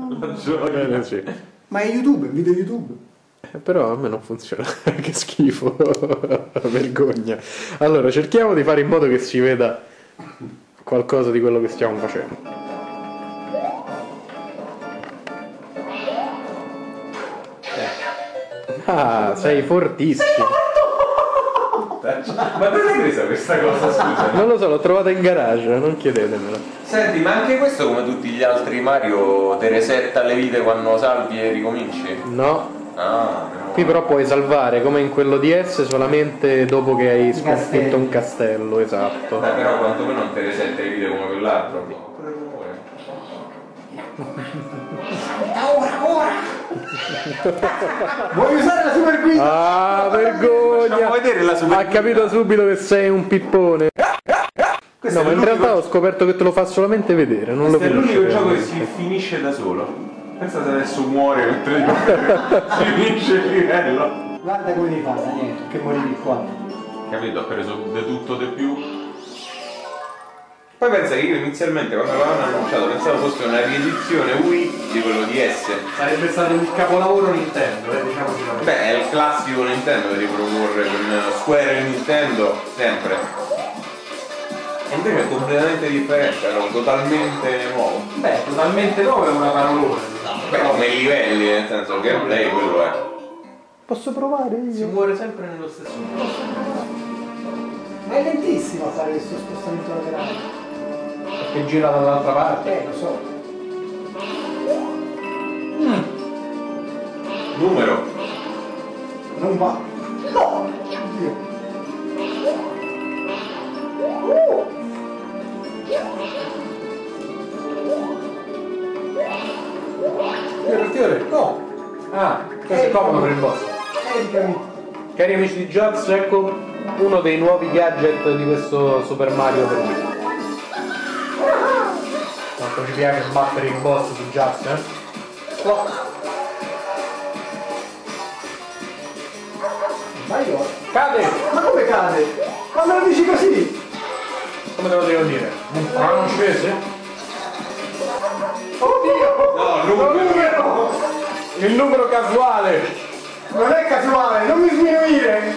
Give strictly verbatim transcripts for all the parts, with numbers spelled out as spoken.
Va bene, sì. Ma è YouTube, è video YouTube. Eh, però a me non funziona. Che schifo. Vergogna. Allora, cerchiamo di fare in modo che si veda qualcosa di quello che stiamo facendo. Ah, sei fortissimo. Ma dove l'hai presa questa cosa, scusa? Non lo so, l'ho trovata in garage, non chiedetemelo. Senti, ma anche questo, come tutti gli altri Mario, te resetta le vite quando salvi e ricominci? No. Ah, no. Qui però puoi salvare, come in quello D S, solamente dopo che hai sconfitto un castello, esatto. Beh, però quantomeno non te resetta le vite come quell'altro. Ora, ora! Vuoi usare la super guida? Ah, vergogna! Facciamo vedere la super Ha capito subito che sei un pippone. Questo No, ma in realtà ho scoperto che te lo fa solamente vedere, non lo Questo è finisce. l'unico gioco che si finisce da solo. Pensa se adesso muore mentre si finisce il livello. Guarda come ti fa, Daniele, che morivi qua. Capito? Ho preso di tutto di più. Poi pensa che io inizialmente quando l'avevano annunciato pensavo fosse una riedizione Wii di quello di S. Sarebbe stato il capolavoro Nintendo, eh, diciamo di no. Beh, è il classico Nintendo da riproporre con Square e Nintendo sempre. E invece è completamente differente, era totalmente nuovo. Beh, totalmente nuovo è una parolona, diciamo. Beh, come i livelli, nel senso il gameplay quello è. Posso provare io? Si muore sempre nello stesso modo. Ma è lentissimo a fare questo spostamento laterale. Perché gira dall'altra parte. Eh, lo so. Mm. Numero. Non va. No! Oddio. Fiore, fiore. No! Ah, questo è comodo per il boss. Caricami. Cari amici di Jazz, ecco uno dei nuovi gadget di questo Super Mario per Wii. Quanto ci piace battere il boss di Jazz, eh? No. Vai ora. Cade! Ma come cade? Ma me lo dici così? Come te lo devo dire? Un francese? Oddio! No, Non numero. numero! Il numero casuale! Non è casuale, non mi sminuire!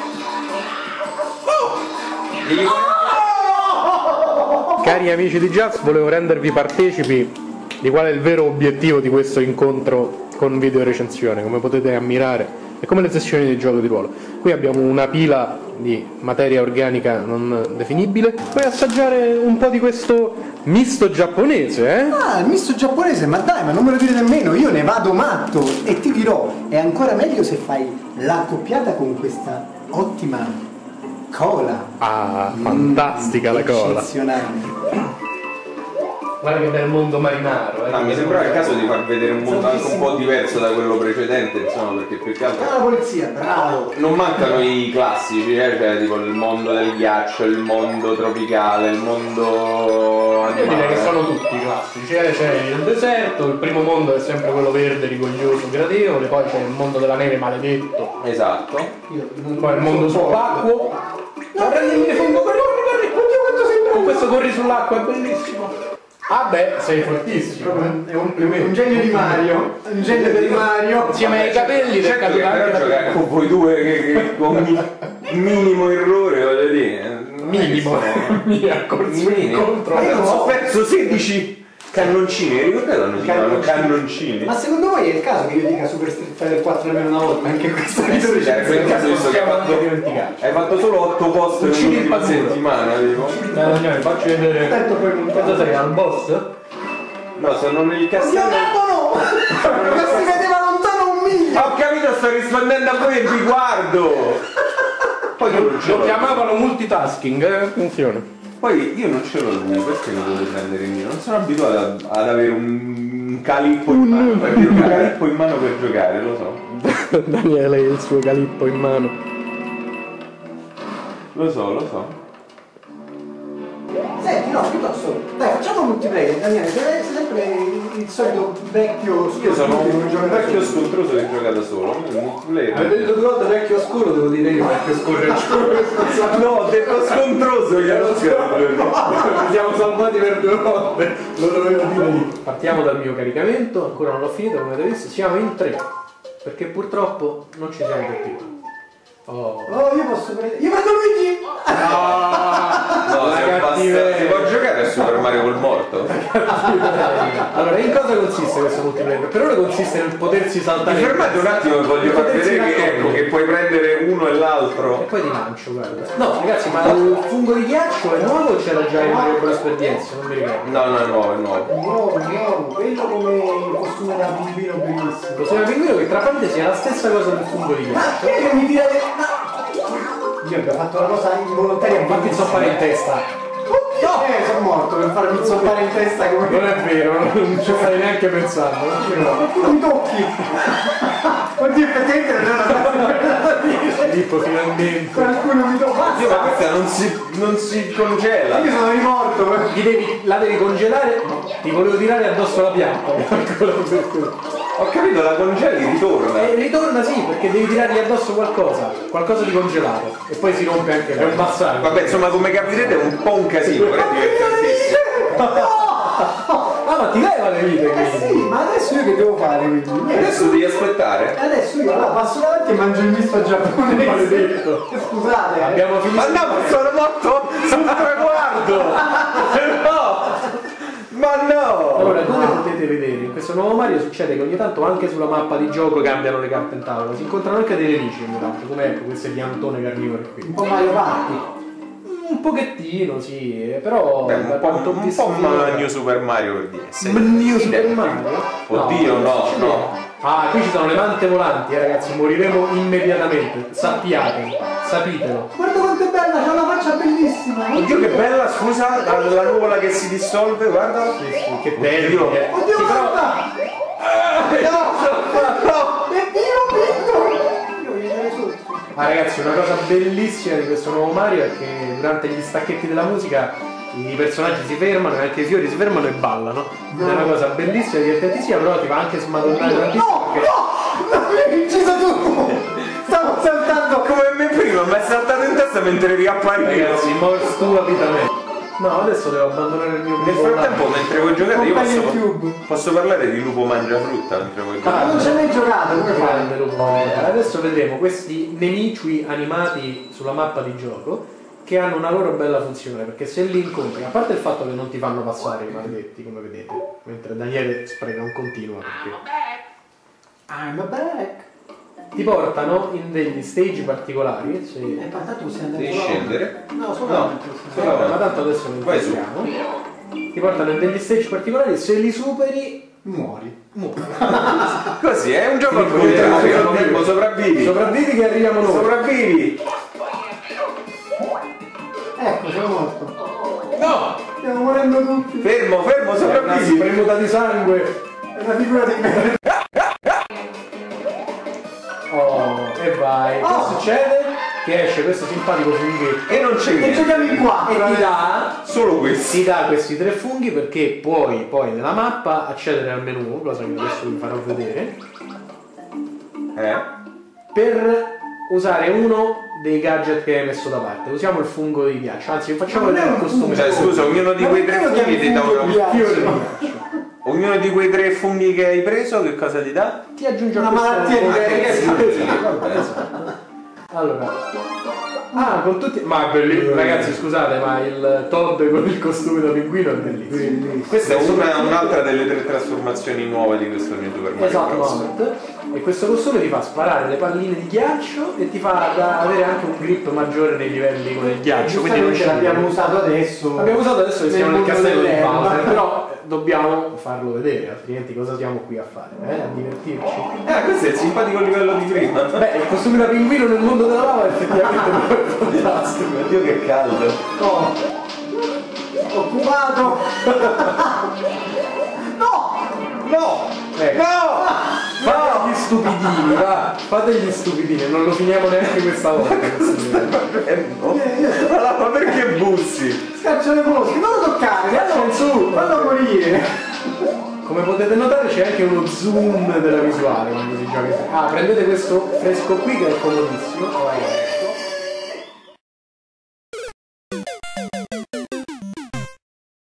Cari amici di Jazz, volevo rendervi partecipi di qual è il vero obiettivo di questo incontro con video recensione, come potete ammirare. È come le sessioni di gioco di ruolo. Qui abbiamo una pila di materia organica non definibile. Puoi assaggiare un po' di questo misto giapponese, eh? Ah, il misto giapponese, ma dai, ma non me lo dire nemmeno, io ne vado matto e ti dirò, è ancora meglio se fai l'accoppiata con questa ottima cola. Ah, fantastica Mm, la cola. eccezionale. Guarda che bel mondo marinaro, eh? No, mi sembrava il caso di far vedere un mondo anche un po' diverso da quello precedente, insomma, perché più che altro Ah, la polizia, bravo! non mancano i classici, eh? Cioè tipo il mondo del ghiaccio, il mondo tropicale, il mondo Io direi che animale. sono tutti classici, eh? C'è il deserto, il primo mondo è sempre quello verde, rigoglioso, gradevole, poi c'è il mondo della neve maledetto, Esatto. Io non poi il mondo subacqueo. No, prendi il telefono, corri, corri, oddio quanto sei bravo! Con questo corri sull'acqua, è bellissimo. Ah beh, sei fortissimo. È un, un genio di Mario, un genio di Mario. Insieme ai capelli del Certo che capitano però giocare con voi due che, che con mi- minimo errore, voglio dire. minimo. Mi ha corso Minimo. incontro. Ma io non so, no. ho perso sedici cannoncini, ricordate quando si chiamavano cannoncini? Ma secondo voi è il caso che io dica Super Street Fighter quattro almeno una volta? Anche questa Eh sì, cioè, in quel caso visto che hai fatto, dimenticarci. hai fatto solo otto post Uccidi il nell'ultima padrone. settimana, tipo. Dai, Daniele, facci vedere. Aspetta, poi non Cosa sei, al boss? No, sono nel Oddio, castello. no! Ma si vedeva lontano un miglio! Ho capito, sto rispondendo a voi e vi guardo! Poi io non ce Lo l'ho. chiamavano multitasking, eh? Attenzione. Poi io non ce l'ho lui, perché mi dovete prendere in giro? Non sono abituato ad, ad avere un calippo in mano, per dire, un calippo in mano per giocare, lo so. Daniele e il suo calippo in mano. Lo so, lo so. Senti, no, piuttosto, dai, facciamo multiplayer, Daniele, sei sempre il, il solito vecchio Io sono che non un gioca da vecchio solo. scontroso che gioca da solo, il multiplayer. Avete detto due volte vecchio oscuro, devo dire io vecchio oscuro. No, ho detto scontroso, glielo scherzo. Siamo salvati per due volte, lo dovevo dire lì. Partiamo dal mio caricamento, ancora non l'ho finito, come avete visto, siamo in tre, perché purtroppo non ci siamo più. Oh, Oh, io posso prendere. Io prendo Luigi! No, la se basta, cattiveria. si può giocare a Super Mario col morto? allora, in cosa consiste questo multiplayer? Per ora consiste nel potersi saltare. Mi fermate un attimo, voglio far vedere che, ecco, che puoi prendere uno e l'altro. E poi ti lancio, guarda. No, ragazzi, ma il fungo di ghiaccio è nuovo o c'era già in Mario Bros per D S? Non mi ricordo. No, no, è nuovo, è nuovo. Nuovo, nuovo, quello come il costume da bambino bellissimo. Così mi pinguino che tra parentesi è la stessa cosa del fungo di Ma ghiaccio. perché mi tira le. Io abbiamo fatto una cosa involontaria. Fatti zoppare in testa. No! Eh, sono morto per farmi zoppare in testa come. Non è vero, non ci stai neanche pensando. Non ci credo. Ma tu mi tocchi! Oddio, effettivamente non è una cosa dire. Filippo, finalmente. Qualcuno mi tocca. Sì, ma questa non si, non si congela. Io sono rimorto. Gli devi, la devi congelare. Ti volevo tirare addosso la pianta. Calcola per questo. Ho capito, la congeli, ritorna. E ritorna sì, perché devi tirargli addosso qualcosa, qualcosa di congelato. E poi si rompe anche, è un passaggio. Vabbè, insomma, come capirete è un po' un casino, però è divertentissimo. Ah, ma ti leva le vite Eh quindi. sì, ma adesso io che devo fare quindi? Adesso devi aspettare. Adesso io là passo davanti e mangio il misto giapponese. Maledetto. Scusate, eh. Abbiamo finito. Ma no, sono morto sul traguardo! No! Ma no! Allora, come potete vedere, in questo nuovo Mario succede che ogni tanto anche sulla mappa di gioco cambiano le carte in tavola, si incontrano anche dei nemici ogni tanto, come ecco queste piantone carnivore Un qui. po' Mario Party. Un pochettino, sì, però Beh, da un po', quanto ho un visto po' finora- New Super Mario per D S. New Super Mario? Oddio, no, ce no. n'è. Ah, qui ci sono le mante volanti, eh, ragazzi, moriremo immediatamente. Sappiate, sapitelo. Guarda quanto è bella, c'ha una faccia bellissima. Oddio che bella, scusa, la, la nuvola che si dissolve, guarda. Sì, sì, che bello. Oddio. eh. Oddio, Sì, però- guarda! No! No! È vivo, vinto! Io voglio vedere sotto. Ah ragazzi, una cosa bellissima di questo nuovo Mario è che durante gli stacchetti della musica i personaggi si fermano e anche i fiori si fermano e ballano. Ed è una cosa bellissima, divertentissima, però ti fa anche smadonnare tantissimo No, perché... no! Non mi hai ucciso tu! Stavo saltando. Come me prima, mi è saltato in testa mentre riapparivo. Ragazzi, mors tua vita me. No, adesso devo abbandonare il mio Nel gruppo frattempo, online. mentre voi giocate, io Compagni posso, YouTube. posso parlare di lupo mangia frutta mentre voi Ma giocate. non ci hai mai giocato, come fai? Grande lupo. Adesso vedremo questi nemici animati sulla mappa di gioco che hanno una loro bella funzione, perché se li incontri, a parte il fatto che non ti fanno passare i maledetti, come vedete, mentre Daniele spreca un continuo perché I'm back. ti portano in degli stage particolari. Se... Eh, ma tanto possiamo andare Devi solo scendere? No, solo No. avanti. Solo avanti. ma tanto adesso non Vai su. entriamo. Ti portano in degli stage particolari, se li superi Muori. muori. Così, è un gioco al Sì, contrario. sopravvivi. Fermo, sopravvivi. Sopravvivi che arriviamo noi. Sopravvivi. Ecco, sono morto. No! Stiamo morendo tutti. Fermo, fermo, Una sopravvivi. spremuta di sangue. È una figura di merda. Oh, e vai. Oh. Che succede? Che esce questo simpatico funghetto E non c'è E niente. giochiamo in e quattro. ti eh. dà, Solo questo. ti dà questi tre funghi perché puoi poi nella mappa accedere al menu, cosa che adesso vi farò vedere, Eh? per usare uno dei gadget che hai messo da parte. Usiamo il fungo di ghiaccio, anzi vi facciamo Ma non vedere è il un costume. Cioè, scusa, ognuno di Ma quei perché tre lo funghi chiami ti dà fungo di una... ghiaccio? Fiore di ghiaccio. Ognuno di quei tre funghi che hai preso, che cosa ti dà? Ti aggiunge Una questo- malattia di Ah, che Esatto. cazzo? Esatto. Allora, ah, con tutti. Ma bellissimo, ragazzi, scusate, ma il Todd con il costume da pinguino è bellissimo. Questa è una, soprattutto- un'altra delle tre trasformazioni nuove di questo New Super Mario Esatto, Bros. Moment. E questo costume ti fa sparare le palline di ghiaccio e ti fa da- avere anche un grip maggiore nei livelli con il ghiaccio. Quindi non Giustamente c'è l'abbiamo usato adesso. L'abbiamo usato adesso che siamo nel mondo castello di dell'erba. Bowser, però eh, dobbiamo farlo vedere, altrimenti cosa siamo qui a fare? Eh? A divertirci. Ah, questo è il simpatico livello di prima. Beh, il costume da pinguino nel mondo della lava effettivamente non è fantastico. Oddio che caldo. No. Occupato. No. No! Ecco. No! Fate gli stupidini, va! Fate gli stupidini, non lo finiamo neanche questa volta. questo livello. Eh, no. Ma, ma perché bussi? Scaccio le mosche. Non lo toccare. Scaccia in su. Fallo morire. Come potete notare c'è anche uno zoom della visuale quando si gioca. Ah, prendete questo fresco qui che è comodissimo.